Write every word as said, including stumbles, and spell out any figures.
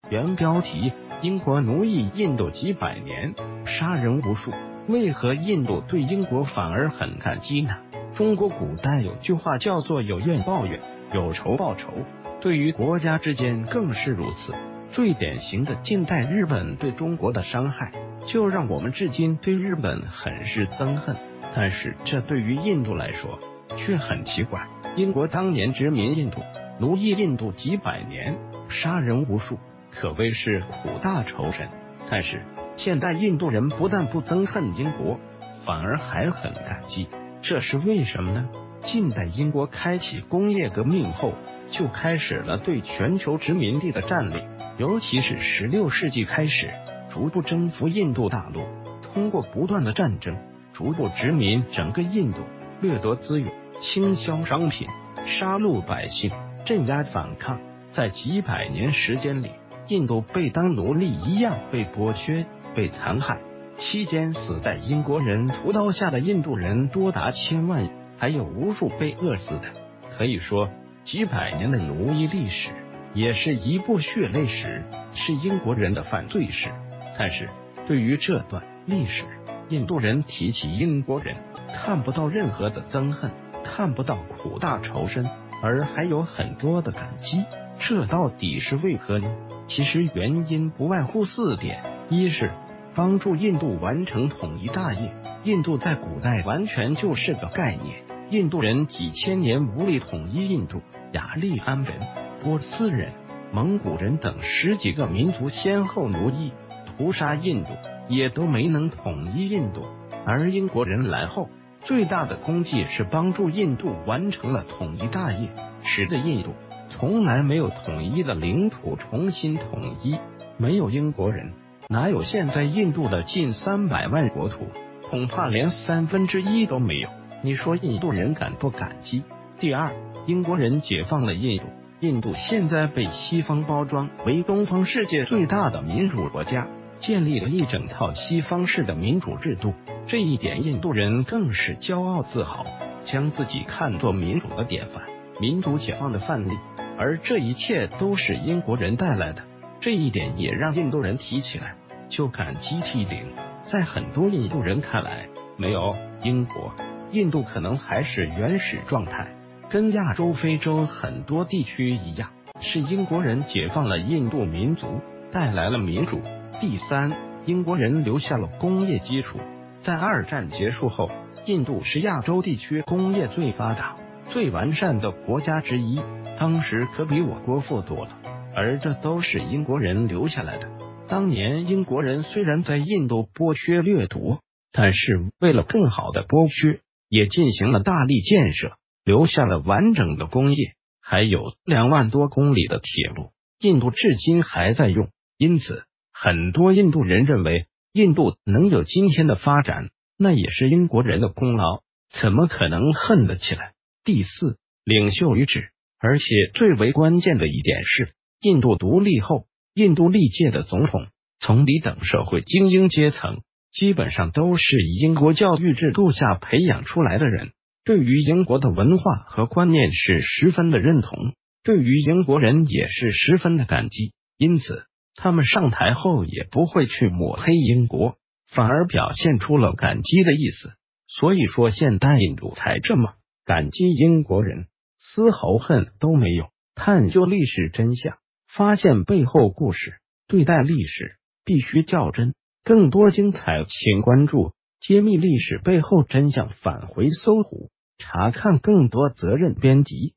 原标题：英国奴役印度几百年，杀人无数，为何印度对英国反而很感激呢？中国古代有句话叫做有怨报怨，有仇报仇，对于国家之间更是如此。最典型的近代日本对中国的伤害，就让我们至今对日本很是憎恨。但是这对于印度来说却很奇怪，英国当年殖民印度，奴役印度几百年，杀人无数，可谓是苦大仇深。但是现代印度人不但不憎恨英国，反而还很感激，这是为什么呢？近代英国开启工业革命后，就开始了对全球殖民地的占领，尤其是十六世纪开始，逐步征服印度大陆，通过不断的战争，逐步殖民整个印度，掠夺资源，倾销商品，杀戮百姓，镇压反抗。在几百年时间里，印度被当奴隶一样被剥削，被残害，期间死在英国人屠刀下的印度人多达千万，还有无数被饿死的。可以说，几百年的奴役历史也是一部血泪史，是英国人的犯罪史。但是对于这段历史，印度人提起英国人，看不到任何的憎恨，看不到苦大仇深，而还有很多的感激。这到底是为何呢？其实原因不外乎四点：一是帮助印度完成统一大业。印度在古代完全就是个概念，印度人几千年无力统一印度，雅利安人、波斯人、蒙古人等十几个民族先后奴役、屠杀印度，也都没能统一印度。而英国人来后，最大的功绩是帮助印度完成了统一大业，使得印度从来没有统一的领土重新统一。没有英国人，哪有现在印度的近三百万国土？恐怕连三分之一都没有。你说印度人感不感激？第二，英国人解放了印度，印度现在被西方包装为东方世界最大的民主国家，建立了一整套西方式的民主制度。这一点印度人更是骄傲自豪，将自己看作民主的典范，民族解放的范例。而这一切都是英国人带来的，这一点也让印度人提起来就感激涕零。在很多印度人看来，没有英国，印度可能还是原始状态，跟亚洲、非洲很多地区一样，是英国人解放了印度民族，带来了民主。第三，英国人留下了工业基础。在二战结束后，印度是亚洲地区工业最发达、最完善的国家之一，当时可比我国富多了，而这都是英国人留下来的。当年英国人虽然在印度剥削掠夺，但是为了更好的剥削，也进行了大力建设，留下了完整的工业，还有两万多公里的铁路，印度至今还在用。因此很多印度人认为，印度能有今天的发展，那也是英国人的功劳，怎么可能恨得起来？第四，领袖与治。而且最为关键的一点是，印度独立后，印度历届的总统、总理等社会精英阶层基本上都是以英国教育制度下培养出来的人，对于英国的文化和观念是十分的认同，对于英国人也是十分的感激。因此他们上台后也不会去抹黑英国，反而表现出了感激的意思。所以说现代印度才这么感激英国人，丝毫恨都没有。探究历史真相，发现背后故事，对待历史必须较真。更多精彩请关注揭秘历史背后真相，返回搜狐查看更多责任编辑。